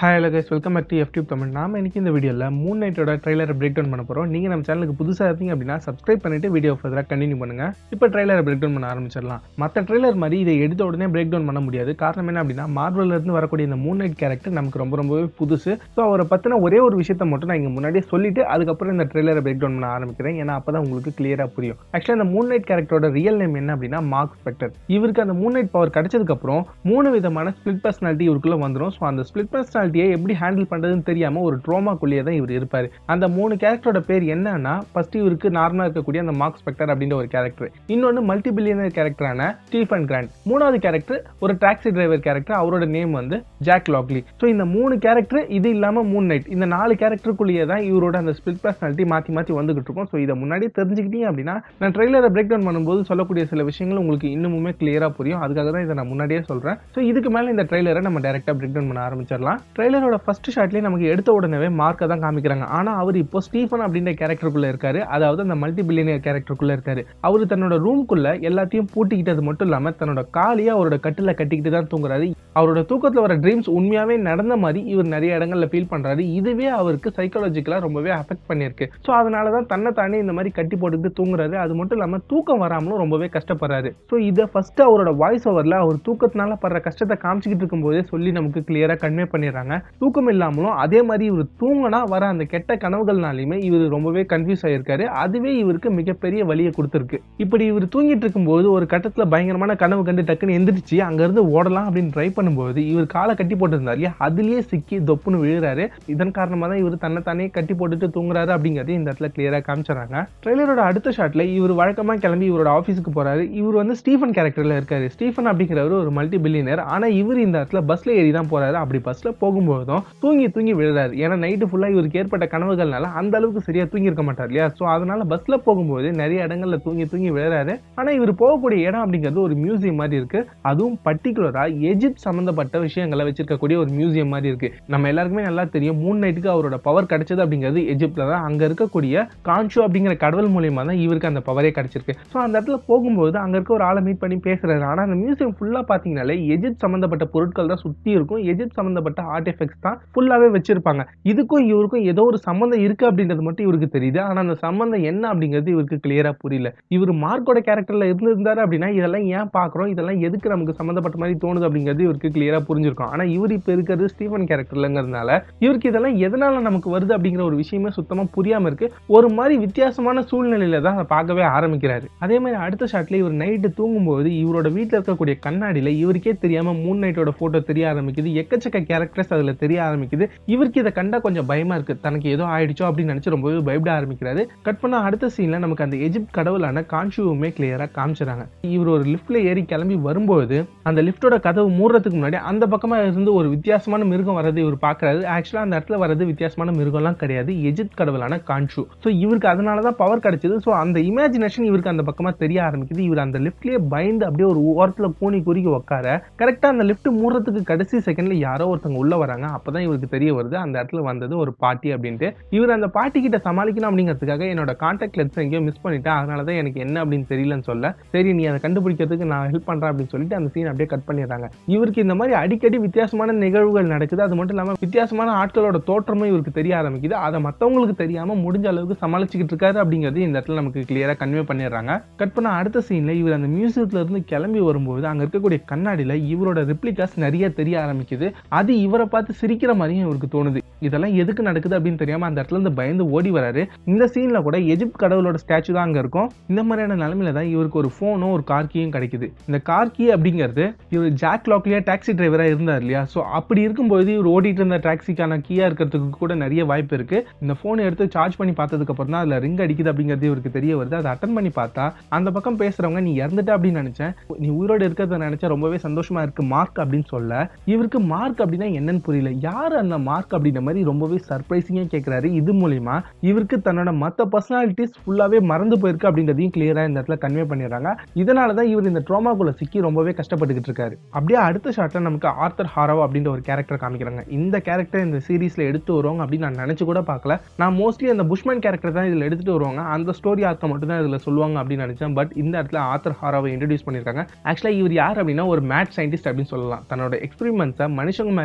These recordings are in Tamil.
Hi hello guys, welcome back to FTube Tamil. நாம இன்னைக்கு இந்த வீடியோல மூன் நைட்டோட ட்ரைலரை பிரேக் டவுன் பண்ண போறோம். நீங்க நம்ம சேனலுக்கு புதுசா இருக்கீங்க அப்படின்னா சப்ஸ்கிரைப் பண்ணிட்டு வீடியோ ஃபர்தரா கண்டினியூ பண்ணுங்க. இப்போ ட்ரைலரை பிரேக் டவுன் பண்ண ஆரம்பிச்சிடலாம். மற்ற ட்ரைலர் மாதிரி இதை எடுத்த உடனே பிரேக் டவுன் பண்ண முடியாது. காரணம் என்ன அப்படின்னா மார்வல்ல இருந்து வரக்கூடிய இந்த மூன் நைட் கேரக்டர் நமக்கு ரொம்பவே புதுசு. ஸோ அவரை பத்தின ஒரே ஒரு விஷயத்தை மட்டும் நான் இங்க முன்னாடியே சொல்லிட்டு அதுக்கப்புறம் இந்த ட்ரைலரை பிரேக் டவுன் பண்ண ஆரம்பிக்கிறேன். ஏன்னா அப்பதான் உங்களுக்கு கிளியரா புரியும். ஆக்சுவலா இந்த மூன் நைட் கேரக்டரோட ரியல் நேம் என்ன அப்படின்னா மார்க் ஸ்பெக்டர். இவருக்கு அந்த மூன் நைட் பவர் கிடைச்சதுக்கு அப்புறம் 3 விதமான ஸ்பிளிட் பர்சனாலிட்டி இவருக்குள்ள வந்துடும். ஸோ அந்த ஸ்பிளிட் பர்சனாலிட்டியை எப்படி ஹேண்டில் பண்றதுன்னு தெரியாம ஒரு ட்ரோமாக்குள்ளேயே தான் இவர் இருப்பாரு. அந்த 3 கேரக்டரோட பேர் என்னன்னா ஃபர்ஸ்ட் இவருக்கு நார்மலா இருக்கக்கூடிய அந்த மார்க் ஸ்பெக்டர் அப்படின்ற ஒரு கேரக்டர், இன்னொன்னு மல்டி பில்லியனர் கேரக்டரான ஸ்டீஃபன் கிராண்ட், மூணாவது கேரக்டர் ஒரு டாக்ஸி டிரைவர் கேரக்டர், அவரோட நேம் வந்து ஜாக் லாக்லி. ஸோ இந்த 3 கேரக்டர் இது இல்லாம மூன் நைட், இந்த 4 கேரக்டருக்குள்ளேயே தான் இவரோட அந்த ஸ்பிளிட் பர்சனாலிட்டி மாத்தி மாத்தி வந்துகிட்டு இருக்கும். ஸோ இதை முன்னாடி தெரிஞ்சுக்கிட்டீங்க அப்படின்னா நான் ட்ரெய்லரை பிரேக் டவுன் பண்ணும்போது சொல்லக்கூடிய சில விஷயங்கள் உங்களுக்கு இன்னுமே கிளியரா புரியும். அதுக்காக தான் இதை நான் முன்னாடியே சொல்றேன். ஸோ இதுக்கு மேல இந்த ட்ரெய்லரை நம்ம டைரக்டா பிரேக் டவுன் பண்ண ஆரம்பிச்சிடலாம். ட்ரெய்லரோட ஃபர்ஸ்ட் ஷாட்லயே நமக்கு எடுத்த உடனே மார்க்கை தான் காமிக்கிறாங்க. ஆனா அவர் இப்போ ஸ்டீஃபன் அப்படின்ற கேரக்டருக்குள்ள இருக்காரு, அதாவது அந்த மல்டி பில்லியனர் கேரக்டருக்குள்ள இருக்காரு. அவரு தன்னோட ரூம்குள்ள எல்லாத்தையும் பூட்டிக்கிட்டது மட்டும் இல்லாம தன்னோட காலியை அவரோட கட்டில கட்டிக்கிட்டு தான் தூங்குறாரு. அவரோட தூக்கத்துல வர ட்ரீம்ஸ் உண்மையாவே நடந்த மாதிரி இவர் நிறைய இடங்கள்ல ஃபீல் பண்றாரு. இதுவே அவருக்கு சைக்காலஜிக்கலா ரொம்பவே அஃபெக்ட் பண்ணிருக்கு. ஸோ அதனாலதான் தன்னை தானே இந்த மாதிரி கட்டி போட்டுக்கிட்டு தூங்குறாரு. அது மட்டும் இல்லாம தூக்கம் வராமலும் ரொம்பவே கஷ்டப்படுறாரு. ஸோ இதை ஃபர்ஸ்ட் அவரோட வாய்ஸ் ஓவர்ல அவர் தூக்கத்தினால படுற கஷ்டத்தை காமிச்சிக்கிட்டு இருக்கும் போதே சொல்லி நமக்கு கிளியரா கன்வே பண்ணிடுறாங்க. தூக்கம் இல்லாமலும் அதே மாதிரி இவர் தூங்கினா வர அந்த கெட்ட கனவுகள்னாலுமே இவர் ரொம்பவே கன்ஃபியூஸ் ஆயிருக்காரு. அதுவே இவருக்கு மிகப்பெரிய வலியை கொடுத்துருக்கு. இப்படி இவர் தூங்கிட்டு இருக்கும்போது ஒரு கட்டத்துல பயங்கரமான கனவு கண்டு டக்குன்னு எந்திரிச்சு அங்க இருந்து ஓடலாம் அப்படின்னு ட்ரை பண்ணும்போது இவர் காலை கட்டி போட்டிருந்தாரு இல்லையா, அதுலயே சிக்கி தொப்புன்னு விழுறாரு. இதன் காரணமா தான் இவர் தன்னை கட்டி போட்டுட்டு தூங்குறாரு அப்படிங்கறது இந்த இடத்துல கிளியரா காமிச்சாங்க. ட்ரெய்லரோட அடுத்த ஷாட்ல இவர் வழக்கமா கிளம்பி இவரோட ஆபீஸுக்கு போறாரு. இவர் வந்து ஸ்டீஃபன் கேரக்டர்ல இருக்காரு. ஸ்டீஃபன் அப்படிங்கிறவர் ஒரு மல்டி பில்லியனர். ஆனா இவர் இந்த இடத்துல பஸ்ல ஏறி தான் போறாரு. அப்படி பஸ்ல போகும்போதும் தூங்கி விழுறாரு. ஏன்னா நைட்டு ஃபுல்லா இவருக்கு ஏற்பட்ட கனவுகள்னால அந்த அளவுக்கு சரியா தூங்கி இருக்க மாட்டார் இல்லையா. சோ அதனால பஸ்ல போகும்போது நிறைய இடங்கள்ல தூங்கி விழுறாரு. ஆனா இவர் போகக்கூடிய இடம் அப்படிங்கிறது ஒரு மியூசியம் மாதிரி இருக்கு. அதுவும் பர்டிகுலரா எஜிப்ட் சம்பந்தப்பட்ட விஷயங்களை வச்சிருக்கக்கூடிய ஒரு மியூசியம் மாதிரி இருக்கு. நம்ம எல்லாருக்குமே நல்லா தெரியும் மூன் நைட்டுக்கு அவரோட பவர் கிடைச்சது அப்படிங்கிறது எஜிப்ட்ல தான். அங்க இருக்கக்கூடிய கான்ஷு அப்படிங்கிற கடவுள் மூலியமா தான் இவருக்கு அந்த பவரே கிடைச்சிருக்கு. சோ அந்த இடத்துல போகும்போது அங்க இருக்க ஒரு ஆளை மீட் பண்ணி பேசுறாரு. ஆனா அந்த மியூசியம் ஃபுல்லா பாத்தீங்கன்னாலே எஜிப்ட் சம்பந்தப்பட்ட பொருட்கள் தான் சுத்தி இருக்கும். எஜிப்ட் சம்பந்தப்பட்ட ஆர்டிஃபெக்ட்ஸ் தான் ஃபுல்லாவே வச்சிருப்பாங்க. இதுக்கும் இவருக்கும் ஏதோ ஒரு சம்பந்தம் இருக்கு அப்படின்றது மட்டும் இவருக்கு தெரியுது. ஆனா அந்த சம்பந்தம் என்ன அப்படிங்கிறது இவருக்கு கிளியரா புரியல. இவர் மார்க்கோட கேரக்டர்ல இருந்திருந்தாரு அப்படின்னா இதெல்லாம் ஏன் பாக்குறோம், இதெல்லாம் எதுக்கு நமக்கு சம்பந்தப்பட்ட மாதிரி தோணுது அப்படிங்கிறது இவருக்கு கிளியரா புரிஞ்சிருக்கும். ஆனா இவர் இப்ப இருக்கிறது ஸ்டீஃபன் கேரக்டர்லங்கிறதுனால இவருக்கு இதெல்லாம் எதனால நமக்கு வருது அப்படிங்கிற ஒரு விஷயமே சுத்தமா புரியாம இருக்கு. ஒரு மாதிரி வித்தியாசமான சூழ்நிலையில தான் அதை பார்க்கவே ஆரம்பிக்கிறாரு. அதே மாதிரி அடுத்த ஷாட்ல இவர் நைட்டு தூங்கும்போது இவரோட வீட்டுல இருக்கக்கூடிய கண்ணாடியில இவருக்கே தெரியாம மூன் நைட்டோட போட்டோ தெரிய ஆரம்பிக்குது. எக்கச்சக்க கேரக்டர்ஸ் அதுல தெரிய ஆரம்பிக்குது. இவருக்கு இதை கண்டா கொஞ்சம் பயமா இருக்கு. தனக்கு ஏதோ ஆயிடுச்சோ அப்படின்னு நினைச்சு ரொம்பவே பயப்பட ஆரம்பிக்கிறாரு. கட் பண்ண அடுத்த சீன்ல நமக்கு அந்த எஜிப்ட் கடவுளான கான்ஷுவுமே கிளியரா காமிச்சாங்க. இவர் ஒரு லிஃப்ட்ல ஏறி கிளம்பி வரும்போது அந்த லிஃப்டோட கதவு மூடுறதுக்கு முன்னாடி அந்த பக்கமா இருந்து ஒரு வித்தியாசமான மிருகம் வரது இவர் பாக்குறாரு. ஆக்சுவலா அந்த இடத்துல வரது வித்தியாசமான மிருகம்லாம் கிடையாது, எஜிப்ட் கடவுளான கான்ஷு. ஸோ இவருக்கு அதனாலதான் பவர் கிடைச்சது. ஸோ அந்த இமேஜினேஷன் இவருக்கு அந்த பக்கமா தெரிய ஆரம்பிக்குது. இவர் அந்த லிஃப்ட்லயே பயந்து அப்படியே ஒரு ஓரத்துல கூனி குறுக்கி உட்கார கரெக்டா அந்த லிஃப்ட் மூடுறதுக்கு கடைசி செகண்ட்ல யாரோ ஒருத்தவங்க உள்ள வராங்க. அப்பதான் இவருக்கு தெரிய வருது அந்த இடத்துல வந்தது ஒரு பாட்டி அப்படின்ட்டு. இவர் அந்த பாட்டி கிட்ட சமாளிக்கணும் அப்படிங்கிறதுக்காக என்னோட கான்டாக்ட் லென்ஸ் எங்கேயோ மிஸ் பண்ணிட்டேன், அதனாலதான் எனக்கு என்ன அப்படின்னு தெரியலன்னு சொல்ல சரி நீ அதை கண்டுபிடிக்கிறதுக்கு நான் ஹெல்ப் பண்றேன் அப்படின்னு சொல்லிட்டு அந்த சீன் அப்படியே கட் பண்ணிடுறாங்க. இவருக்கு இந்த மாதிரி அடிக்கடி வித்தியாசமான நிகழ்வுகள் நடக்குது. அது மட்டும் இல்லாம வித்தியாசமான ஆட்களோட தோற்றமும் இவருக்கு தெரிய ஆரம்பிக்குது. அதை மத்தவங்களுக்கு தெரியாம முடிஞ்ச அளவுக்கு சமாளிச்சுக்கிட்டு இருக்காரு அப்படிங்கிறது இந்த இடத்துல நமக்கு கிளியரா கன்வே பண்ணிடுறாங்க. கட் பண்ண அடுத்த சீன்ல இவர் அந்த மியூசியத்துல இருந்து கிளம்பி வரும்போது அங்க இருக்கக்கூடிய கண்ணாடியில இவரோட ரெப்ளிகாஸ் நிறைய தெரிய ஆரம்பிக்குது. அது இவரை பார்த்து சிரிக்கிற மாதிரியும் இவருக்கு தோணுது. இதெல்லாம் எதுக்கு நடக்குது அப்படின்னு தெரியாம அந்த இடத்துல இருந்து பயந்து ஓடி வராரு. இந்த சீன்ல கூட எஜிப்ட் கடவுளோட ஸ்டாச்சு தான் அங்க இருக்கும். இந்த மாதிரியான நிலைமையில தான் இவருக்கு ஒரு போனும் ஒரு கார் கீயும் கிடைக்குது. இந்த கார் கீ அப்படிங்கிறது இவர் ஜாக் லாக்லியா டாக்ஸி டிரைவரா இருந்தார் இல்லையா. சோ அப்படி இருக்கும்போது இவர் ஓடிட்டு இருந்த டாக்ஸிக்கான கீயா இருக்கிறதுக்கு கூட நிறைய வாய்ப்பு இருக்கு. இந்த போனை எடுத்து சார்ஜ் பண்ணி பார்த்ததுக்கு அப்புறம் தான் அதுல ரிங் அடிக்குது அப்படிங்கிறது இவருக்கு தெரிய வருது. அதை அட்டன் பண்ணி பார்த்தா அந்த பக்கம் பேசுறவங்க நீ இறந்துட்ட அப்படின்னு நினைச்சேன், நீ உயிரோடு இருக்கிறத நினைச்சா ரொம்பவே சந்தோஷமா இருக்கு மார்க் அப்படின்னு சொல்ல இவருக்கு மார்க் அப்படின்னா என்னன்னு புரியல. யாரு அந்த மார்க் அப்படின்ற மாதிரி ரொம்பவே சர்ப்ரைசிங்கா கேட்கிறாரு. இது மூலியமா இவருக்கு தன்னோட மத்த பர்சனாலிட்டிஸ் ஃபுல்லாவே மறந்து போயிருக்கு அப்படின்றதையும் கிளியரா இந்த இடத்துல கன்வே பண்ணிடுறாங்க. இதனாலதான் இவர் இந்த ட்ரோமாக்குள்ள சிக்கி ரொம்பவே கஷ்டப்பட்டுக்கிட்டு இருக்காரு. அப்படியே அடுத்த ஷாட்ல நமக்கு ஆர்த்தர் ஹாரோ அப்படின்ற ஒரு கேரக்டர் காமிக்கிறாங்க. இந்த கேரக்டர் இந்த சீரீஸ்ல எடுத்து வருவாங்க அப்படின்னு நான் நினைச்சு கூட பார்க்கல. நான் மோஸ்ட்லி அந்த புஷ்மேன் கேரக்டர் தான் இதுல எடுத்துட்டு வருவாங்க, அந்த ஸ்டோரி ஆர்க்க மட்டும் தான் இதுல சொல்லுவாங்க அப்படின்னு நினைச்சேன். பட் இந்த இடத்துல ஆர்த்தர் ஹாரோவை இன்ட்ரோடியூஸ் பண்ணிருக்காங்க. ஆக்சுவலா இவர் யார் அப்படின்னா ஒரு மேட் சயின்டிஸ்ட் அப்படின்னு சொல்லலாம். தன்னோட எக்ஸ்பெரிமெண்ட்ஸை மனுஷங்க மேலேயே இவர் பயன்படுத்தி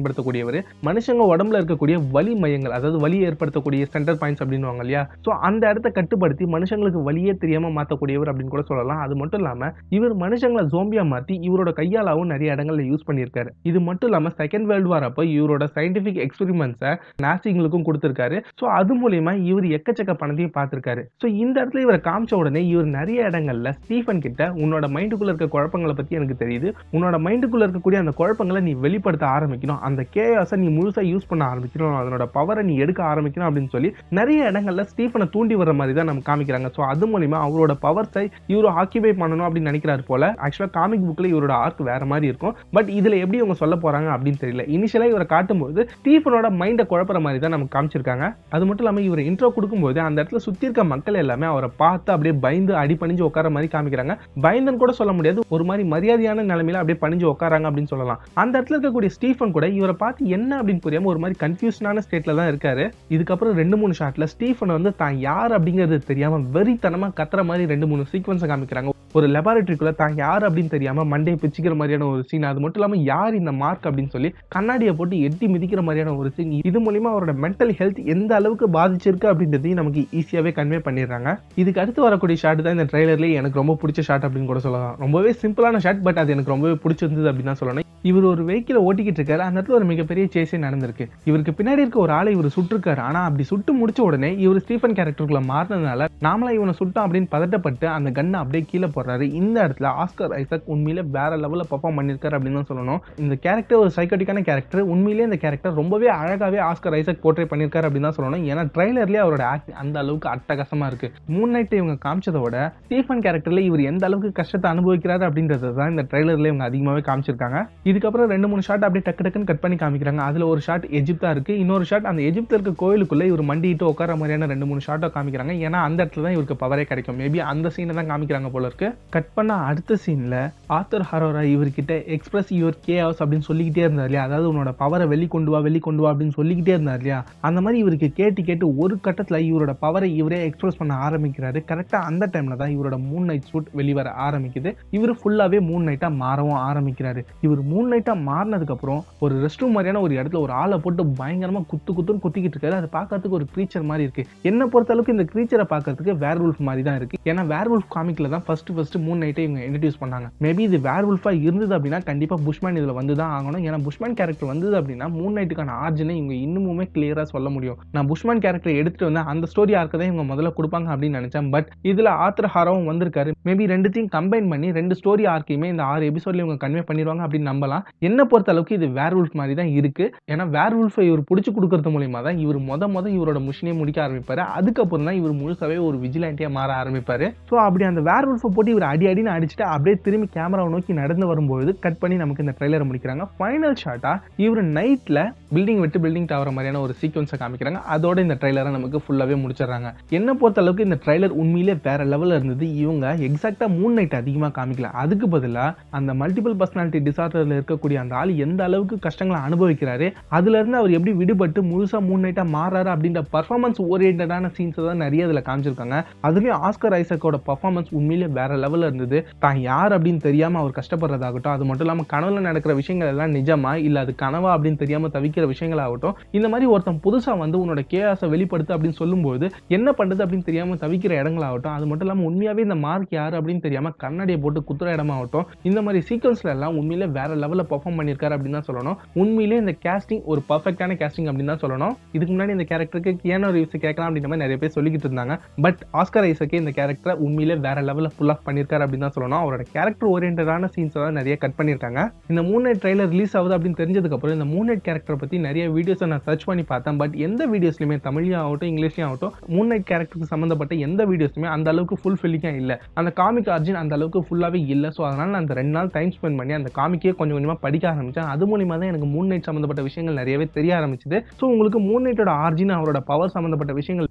பயன்படுத்தக்கூடியவர். மனுஷங்க உடம்புல இருக்கக்கூடிய வலி மையங்கள், அதாவது வலி ஏற்படுத்தக்கூடிய சென்டர் பாயிண்ட்ஸ் அப்படின்னுவாங்க இல்லையா, ஸோ அந்த இடத்த கட்டுப்படுத்தி மனுஷங்களுக்கு வலியே தெரியாம மாற்றக்கூடியவர் அப்படின்னு கூட சொல்லலாம். அது மட்டும் இல்லாம இவர் மனுஷங்களை ஜோம்பியா மாற்றி இவரோட கையாலாவும் நிறைய இடங்கள்ல யூஸ் பண்ணியிருக்காரு. இது மட்டும் இல்லாம செகண்ட் வேர்ல்டு வார் அப்போ இவரோட சயின்டிபிக் எக்ஸ்பெரிமெண்ட்ஸை நாசிங்களுக்கும் கொடுத்திருக்காரு. ஸோ அது மூலியமா இவர் எக்கச்சக்க பணத்தையும் பார்த்திருக்காரு. ஸோ இந்த இடத்துல இவரை காமிச்ச உடனே இவர் நிறைய இடங்கள்ல ஸ்டீஃபன் கிட்ட உன்னோட மைண்டுக்குள்ள இருக்க குழப்பங்களை பத்தி எனக்கு தெரியுது, உன்னோட மைண்டுக்குள்ள இருக்கக்கூடிய அந்த குழப்பங்களை நீ வெளிப்படுத்த ஆரம்பிக்கணும், அந்த கேயாஸை நீ முழுசா யூஸ் பண்ண ஆரம்பிக்கணும், அதனோட பவரை நீ எடுக்க ஆரம்பிக்கணும் அப்படின்னு சொல்லி நிறைய இடங்கள்ல ஸ்டீஃபனை தூண்டி வர மாதிரி தான் நம்ம காமிக்கிறாங்க. ஸோ அது மூலியமா அவரோட பவர்ஸை இவரு ஆக்கிபை பண்ணணும் அப்படின்னு நினைக்கிறாரு போல. ஆக்சுவலா காமிக் புக்ல இவரோட ஆர்க் வேற மாதிரி இருக்கும், பட் இதுல எப்படி அவங்க சொல்ல போறாங்க அப்படின்னு தெரியல. இனிஷியலா இவரை காட்டும்போது ஸ்டீஃபனோட மைண்டை குழப்பற மாதிரி தான் நமக்கு காமிச்சிருக்காங்க. அது மட்டும் இல்லாம இவர் இன்ட்ரோ கொடுக்கும்போது அந்த இடத்துல சுத்தி இருக்க மக்கள் எல்லாமே அவரை பார்த்து அப்படியே பயந்து அடி பணிஞ்சு உட்கார மாதிரி காமிக்கிறாங்க. பயந்துன்னு கூட சொல்ல முடியாது, ஒரு மாதிரி மரியாதையான நிலைமையில அப்படியே பணிஞ்சு உட்காராங்க அப்படின்னு சொல்லலாம். அந்த இடத்துல இருக்கக்கூடிய ஸ்டீஃபன் கூட இவரை பார்த்து என்ன அப்படின்னு புரியாம ஒரு மாதிரி கன்ஃபியூஷனான ஸ்டேட்ல தான் இருக்காரு. இதுக்கப்புறம் 2-3 ஷாட்ல ஸ்டீஃபன் வந்து தான் யார் அப்படிங்கிறது தெரியாம வெறித்தனமா கத்துற மாதிரி 2-3 சீக்வன்ஸை காமிக்கிறாங்க. ஒரு லெபார்டரிக்குள்ள தான் யார் அப்படின்னு தெரியாம மண்டையை பிச்சுக்கிற மாதிரியான ஒரு சீன். அது மட்டும் இல்லாம யார் இந்த மார்க் அப்படின்னு சொல்லி கண்ணாடியை போட்டு எட்டி மிதிக்கிற மாதிரியான ஒரு சீன். இது மூலியமா அவரோட மென்டல் ஹெல்த் எந்த அளவுக்கு பாதிச்சிருக்கு அப்படின்றதையும் நமக்கு ஈஸியாவே கன்வே பண்ணிடுறாங்க. இதுக்கு அடுத்து வரக்கூடிய ஷாட் தான் இந்த ட்ரைலர்லேயே எனக்கு ரொம்ப பிடிச்ச ஷாட் அப்படின்னு கூட சொல்லலாம். ரொம்பவே சிம்பிளான ஷாட், பட் அது எனக்கு ரொம்பவே பிடிச்சிருந்தது அப்படின்னு தான் சொல்லணும். இவர் ஒரு வெஹிக்கிளை ஓட்டிக்கிட்டு இருக்காரு, அந்த இடத்துல ஒரு மிகப்பெரிய சேஸே நடந்திருக்கு. இவருக்கு பின்னாடி இருக்க ஒரு ஆளை இவர் சுட்டிருக்காரு. ஆனா அப்படி சுட்டு முடிச்ச உடனே இவர் ஸ்டீஃபன் கேரக்டருக்குள்ள மாறினதுனால நாமளா இவனை சுட்டோம் அப்படின்னு பதட்டப்பட்டு அந்த கண்ணை அப்படியே கீழே போடுறாரு. இந்த இடத்துல ஆஸ்கர் ஐசக் உண்மையிலே வேற லெவலில் பெர்ஃபார்ம் பண்ணியிருக்காரு அப்படின்னு தான் சொல்லணும். இந்த கேரக்டர் ஒரு சைக்கோட்டிக்கான கேரக்டர். உண்மையிலேயே இந்த கேரக்டர் ரொம்பவே அழகாவே ஆஸ்கர் ஐசக் போர்ட்ரே பண்ணியிருக்காரு அப்படின்னு தான் சொல்லணும். ஏன்னா ட்ரைலர்லேயே அவரோட ஆக்டிங் அந்த அளவுக்கு அட்டகாசமா இருக்கு. மூன் நைட் இவங்க காமிச்சதை விட ஸ்டீஃபன் கேரக்டர்ல இவர் எந்த அளவுக்கு கஷ்டத்தை அனுபவிக்கிறாரு அப்படின்றது தான் இந்த ட்ரைலர்ல இவங்க அதிகமாகவே காமிச்சிருக்காங்க. இதுக்கப்புறம் 2-3 ஷாட் அப்படியே டக்கு டக்குன்னு கட் பண்ணி காமிக்கிறாங்க. அதுல ஒரு ஷாட் எஜிப்தா இருக்கு, இன்னொரு ஷாட் அந்த எஜிப்தில் இருக்க கோயிலுக்குள்ள இவர் மண்டிட்டு உட்கார மாதிரியான 2-3 ஷாட்டை காமிக்கிறாங்க. ஏன்னா அந்த இடத்துல தான் இவருக்கு பவரே கிடைக்கும். மேபி அந்த சீனை தான் காமிக்கிறாங்க போல இருக்கு. கட் பண்ண அடுத்த சீன்ல ஆர்தர் ஹரோரா இவர்கிட்ட எக்ஸ்பிரஸ் யுவர் கேஆஸ் அப்படின்னு சொல்லிக்கிட்டே இருந்தார் இல்லையா, அதாவது உன்னோட பவரை வெளிக்கொண்டு வா அப்படின்னு சொல்லிக்கிட்டே இருந்தார் இல்லையா, அந்த மாதிரி இவருக்கு கேட்டு ஒரு கட்டத்துல இவரோட பவரை இவரே எக்ஸ்பிரஸ் பண்ண ஆரம்பிக்கிறாரு. கரெக்டா அந்த டைம்ல தான் இவரோட மூன் நைட் சூட் வெளிவர ஆரம்பிக்குது. இவர் ஃபுல்லாவே மூன் நைட்டா மாறவும் ஆரம்பிக்கிறாரு. இவர் மூன் நைட்டா மாறினதுக்கு அப்புறம் ஒரு ரெஸ்ட் ரூம் மாதிரியான ஒரு இடத்துல ஒரு ஆளை போட்டு பயங்கரமா குத்துன்னு குத்திக்கிட்டு இருக்காரு. அது பார்க்கறதுக்கு ஒரு கிரீச்சர் மாதிரி இருக்கு. என்ன பொறுத்த அளவுக்கு இந்த கிரீச்சரை பார்க்கறதுக்கு வேர்வுல்ஃப் மாதிரி தான் இருக்கு. ஏன்னா வேர்வுல்ஃப் காமிக்ல தான் ஃபர்ஸ்ட் மூன் நைட்டை இவங்க இன்ட்ரோடியூஸ் பண்ணாங்க. மேபி இது வேர்வுல்ஃபா இருந்தது அப்படின்னா கண்டிப்பா புஷ்மேன் இதுல வந்து தான் ஆகணும். ஏன்னா புஷ்மேன் கேரக்டர் வந்தது அப்படின்னா மூன் நைட்டுக்கான ஆர்ஜினை இவங்க இன்னுமே கிளியரா சொல்ல முடியும். நான் புஷ்மேன் கேரக்டர் எடுத்துட்டு வந்து அந்த ஸ்டோரி ஆர்க்க தான் இவங்க முதல்ல கொடுப்பாங்க அப்படின்னு நினைச்சேன். பட் இதுல ஆர்தர் ஹாரோவும் வந்திருக்காரு. மேபி ரெண்டுத்தையும் கம்பைன் பண்ணி 2 ஸ்டோரி ஆர்க்கையுமே இந்த 6 எபிசோட்ல இவங்க கன்வே பண்ணிடுவாங்க அப்படின்னு நம்பலாம். என்ன பொறுத்த அளவுக்கு இது வேர்வுல்ஃப் மாதிரி தான் இருக்கு. ஏன்னா வேர்வுல்ஃபை இவர் பிடிச்சு கொடுக்கறது மூலியமா தான் இவர் முத இவரோட மிஷனே முடிக்க ஆரம்பிப்பாரு. அதுக்கப்புறம் தான் இவர் முழுசாவே ஒரு விஜிலாண்டியா மாற ஆரம்பிப்பாரு. ஸோ அப்படி அந்த வேர்வுல்ஃபை போட்டு இவர் அடின்னு அடிச்சுட்டு அப்படியே திரும்பி கேமராவை நோக்கி நடந்து வரும்போது கட் பண்ணி நமக்கு இந்த ட்ரைலரை முடிக்கிறாங்க. ஃபைனல் ஷாட்டா இவர் நைட்ல பில்டிங் விட்டு பில்டிங் டவர மாதிரியான ஒரு சீக்வன்ஸை காமிக்கிறாங்க. அதோட இந்த ட்ரைலரை நமக்கு ஃபுல்லாவே முடிச்சிடறாங்க. என்ன பொறுத்த அளவுக்கு இந்த ட்ரைலர் உண்மையிலே வேற லெவல்ல இருந்தது. இவங்க எக்ஸாக்டா மூன் நைட் அதிகமா காமிக்கல. அதுக்கு பதிலா அந்த மல்டிபிள் பர்சனாலிட்டி டிசார்டர்ல இருக்கக்கூடிய அந்த ஆள் எந்த அளவுக்கு கஷ்டங்களை அனுபவிக்கிறாரு, அதுல இருந்து அவர் எப்படி விடுபட்டு முழுசா மூன் நைட்டா மாறாரு அப்படின்ற பர்ஃபார்மன்ஸ் ஓரியன்டான சீன்ஸ் தான் நிறைய இதுல காமிச்சிருக்காங்க. அதுலயும் ஆஸ்கர் ஐசக்கோட பர்ஃபார்மன்ஸ் உண்மையிலே வேற லெவல்ல இருந்தது. தான் யார் அப்படின்னு தெரியாம அவர் கஷ்டப்படுறதாகட்டும், அது மட்டும் இல்லாம கனவுல நடக்கிற விஷயங்கள் எல்லாம் நிஜமா இல்ல அது கனவா அப்படின்னு தெரியாம தவிக்கிற விஷயங்கள் ஆகட்டும், இந்த மாதிரி ஒருத்தன் புதுசா வந்து உன்னோட கேஆஸை வெளிப்படுத்து அப்படின்னு சொல்லும்போது என்ன பண்றது அப்படின்னு தெரியாம தவிக்கிற இடங்களாகட்டும், அது மட்டும் இல்லாம உண்மையாவே இந்த மார்க் யாரு அப்படின்னு தெரியாம கண்ணாடியை போட்டு குத்துற இடமாகட்டும், இந்த மாதிரி சீக்வன்ஸ்ல எல்லாம் உண்மையிலே வேற லெவல்ல பெர்ஃபார்ம் பண்ணிருக்காரு அப்படின்னு தான் சொல்லணும். உண்மையிலே இந்த கேஸ்டிங் ஒரு பர்ஃபெக்டான கேஸ்டிங் அப்படின்னு தான் சொல்லணும். இதுக்கு முன்னாடி இந்த கேரக்டருக்கு கியானோ ரீவ்ஸ் கேட்கலாம் அப்படின்ற மாதிரி நிறைய பேர் சொல்லிக்கிட்டு இருந்தாங்க. பட் ஆஸ்கர் ஐசக்கே இந்த கேரக்டரை உண்மையிலே வேற லெவல்ல ஃபுல் ஆஃப் பண்ணிருக்காரு அப்படின்னு தான் சொல்லணும். அவரோட கேரக்டர் ஓரியன்டான சீன்ஸ் எல்லாம் நிறைய கட் பண்ணிருக்காங்க. இந்த மூன் நைட் ட்ரைலர் ரிலீஸ் ஆகுது அப்படின்னு தெரிஞ்சதுக்கு அப்புறம் இந்த மூன் நைட் கேரக்டர் பத்தி நிறைய வீடியோஸை நான் சர்ச் பண்ணி பார்த்தேன். பட் எந்த வீடியோஸ்லயுமே தமிழ்லயும் ஆகட்டும் இங்கிலீஷ்லயும் ஆகட்டும் மூன் நைட் கேரக்டருக்கு சம்பந்தப்பட்ட எந்த வீடியோஸுமே அந்த அளவுக்கு ஃபுல் ஃபில்லிங்கா இல்ல. அந்த காமிக் ஆர்ஜின் அந்த அளவுக்கு ஃபுல்லாவே இல்ல. ஸோ அதனால நான் அந்த 2 நாள் டைம் ஸ்பெண்ட் பண்ணி அந்த காமிக்கே கொஞ்சம் கொஞ்சமா படிக்க ஆரம்பிச்சேன். அது மூலியமா தான் எனக்கு மூன் நைட் சம்பந்தப்பட்ட விஷயங்கள் நிறையவே தெரிய ஆரம்பிச்சது. ஸோ உங்களுக்கு மூன் நைட்டோட ஆர்ஜின் அவரோட பவர் சம்பந்தப்பட்ட விஷயங்கள்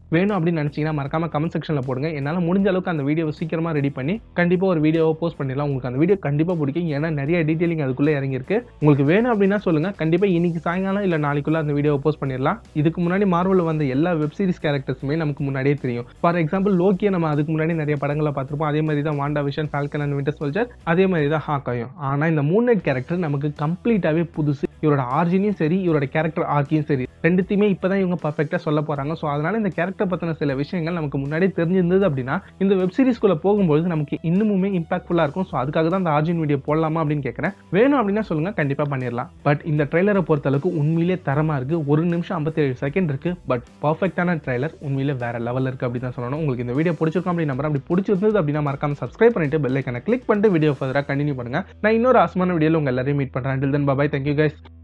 வேணும் அப்படின்னு நினைச்சீங்கன்னா மறக்காம கமெண்ட் செக்ஷன்ல போடுங்க. என்னால முடிஞ்ச அளவுக்கு அந்த வீடியோவை சீக்கிரமா ரெடி பண்ணி கண்டிப்பா ஒரு வீடியோவை போஸ்ட் பண்ணிடலாம். உங்களுக்கு அந்த வீடியோ கண்டிப்பா பிடிக்கும். ஏன்னா நிறைய டீடைலிங் அதுக்குள்ள இறங்கியிருக்கு. உங்களுக்கு வேணும் அப்படின்னா சொல்லுங்க. கண்டிப்பா இன்னைக்கு சாயங்காலம் இல்ல நாளைக்குள்ள அந்த வீடியோவை போஸ்ட் பண்ணிடலாம். இதுக்கு முன்னாடி மார்வல்ல வந்த எல்லா வெப் சீரிஸ் கேரக்டர்ஸுமே நமக்கு முன்னாடியே தெரியும். ஃபார் எக்ஸாம்பிள் லோக்கியை நம்ம அதுக்கு முன்னாடி நிறைய படங்களை பார்த்திருப்போம். அதே மாதிரி தான் Wanda Vision, Falcon and Winter Soldier, அதே மாதிரி தான் ஹாக்காயும். ஆனா இந்த மூன் நைட் கேரக்டர் நமக்கு கம்ப்ளீட்டாவே புதுசு. இவரோட ஆர்ஜினியும் சரி, இவரோட கேரக்டர் ஆர்க்கியும் சரி, ரெண்டுத்தையுமே இப்பதான் இவங்க பர்ஃபெக்ட்டா சொல்ல போறாங்க. ஸோ அதனால இந்த கேரக்டர் பத்தின சில விஷயங்கள் நமக்கு முன்னாடியே தெரிஞ்சிருந்தது அப்படின்னா இந்த வெப் சீரிஸ்குள்ள போகும்போது நமக்கு இன்னுமுமே இம்பாக்ட்ஃபுல்லா இருக்கும். ஸோ அதுக்காக தான் இந்த ஆர்ஜின் வீடியோ போடலாமா அப்படின்னு கேட்கறேன். வேணும் அப்படின்னா சொல்லுங்க, கண்டிப்பா பண்ணிடலாம். பட் இந்த ட்ரெய்லரை பொறுத்த அளவுக்கு உண்மையிலே தரமா இருக்கு. 1 நிமிஷம் 57 செகண்ட் இருக்கு. பட் பர்ஃபெக்டான ட்ரெய்லர், உண்மையிலே வேற லெவல்ல இருக்கு அப்படின்னு தான் சொல்லணும். உங்களுக்கு இந்த வீடியோ பிடிச்சிருக்கும் அப்படின்னு நம்புறேன். அப்படி பிடிச்சிருந்தது அப்படின்னா மறக்காம சப்ஸ்கிரைப் பண்ணிட்டு பெல் ஐகானை கிளிக் பண்ணிட்டு வீடியோ ஃபர்தரா கண்டினியூ பண்ணுங்க. நான் இன்னொரு ஆசமான வீடியோல உங்க எல்லாரையும் மீட் பண்றேன். Until then, bye bye. Thank you guys.